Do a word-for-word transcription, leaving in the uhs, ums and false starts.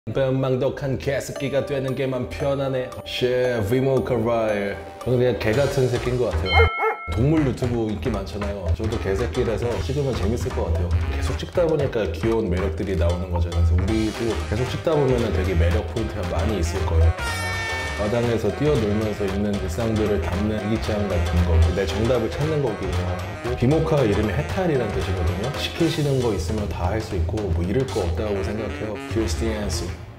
변망독한 개새끼가 되는 게만 편하네. 쉐 위모카라일. 저는 그냥 개 같은 새끼인 것 같아요. 동물 유튜브 인기 많잖아요. 저도 개새끼라서 찍으면 재밌을 것 같아요. 계속 찍다 보니까 귀여운 매력들이 나오는 거잖아요. 그래서 우리도 계속 찍다 보면 되게 매력 포인트가 많이 있을 거예요. 마당에서 뛰어놀면서 있는 일상들을 담는 일기장 같은 거, 내 정답을 찾는 거기도 하고, 비모카 이름이 해탈이라는 뜻이거든요. 시키시는 거 있으면 다 할 수 있고 뭐 잃을 거 없다고 생각해요. Here's the answer.